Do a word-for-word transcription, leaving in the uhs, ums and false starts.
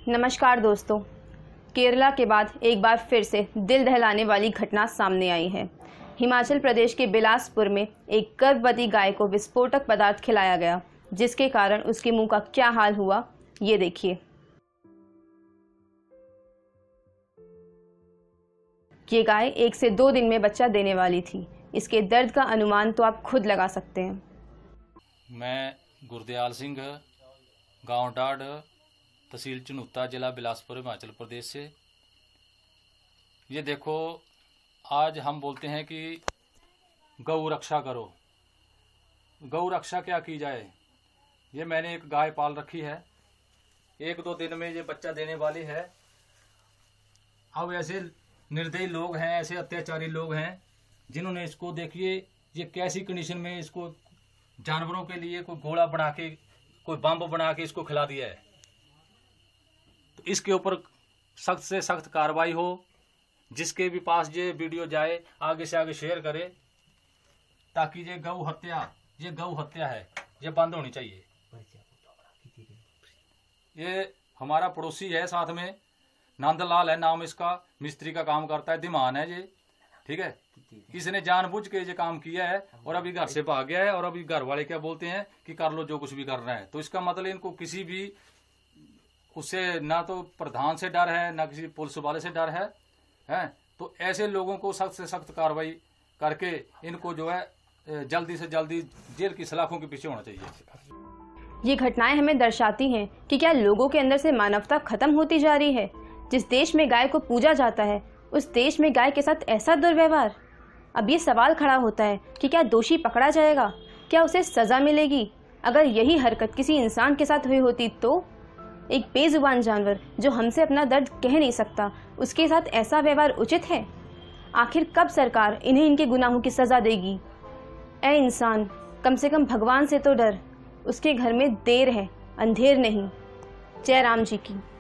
नमस्कार दोस्तों, केरला के बाद एक बार फिर से दिल दहलाने वाली घटना सामने आई है। हिमाचल प्रदेश के बिलासपुर में एक गर्भवती गाय को विस्फोटक पदार्थ खिलाया गया, जिसके कारण उसके मुंह का क्या हाल हुआ, ये देखिए। ये गाय एक से दो दिन में बच्चा देने वाली थी। इसके दर्द का अनुमान तो आप खुद लगा सकते हैं। मैं गुरदयाल सिंह, गांव डाढ़, तहसील चनूता, जिला बिलासपुर, हिमाचल प्रदेश से। ये देखो, आज हम बोलते हैं कि गौ रक्षा करो। गौ रक्षा क्या की जाए? ये मैंने एक गाय पाल रखी है, एक दो दिन में ये बच्चा देने वाली है। अब ऐसे निर्दयी लोग हैं, ऐसे अत्याचारी लोग हैं जिन्होंने इसको, देखिए ये कैसी कंडीशन में इसको जानवरों के लिए कोई घोड़ा बना के, कोई बम बना के इसको खिला दिया है। तो इसके ऊपर सख्त से सख्त कार्रवाई हो। जिसके भी पास ये वीडियो जाए, आगे से आगे शेयर करे, ताकि ये गौ हत्या, ये गौ हत्या है, ये बंद होनी चाहिए। ये हमारा पड़ोसी है, साथ में नंदलाल है नाम इसका, मिस्त्री का काम करता है, दिमान है ये, ठीक है। इसने जानबूझ के ये काम किया है और अभी घर से भाग गया है। और अभी घर वाले क्या बोलते हैं कि कर लो जो कुछ भी करना है। तो इसका मतलब इनको किसी भी उससे, ना तो प्रधान से डर है, ना किसी पुलिस वाले से डर है, हैं। तो ऐसे लोगों को सख्त से सख्त कार्रवाई करके इनको जो है जल्दी से जल्दी जेल की सलाखों के पीछे होना चाहिए। ये घटनाएं हमें दर्शाती हैं कि क्या लोगों के अंदर से मानवता खत्म होती जा रही है। जिस देश में गाय को पूजा जाता है, उस देश में गाय के साथ ऐसा दुर्व्यवहार। अब ये सवाल खड़ा होता है कि क्या दोषी पकड़ा जाएगा, क्या उसे सजा मिलेगी? अगर यही हरकत किसी इंसान के साथ हुई होती तो? एक बेजुबान जानवर जो हमसे अपना दर्द कह नहीं सकता, उसके साथ ऐसा व्यवहार उचित है? आखिर कब सरकार इन्हें इनके गुनाहों की सजा देगी? ऐ इंसान, कम से कम भगवान से तो डर। उसके घर में देर है, अंधेर नहीं। जय राम जी की।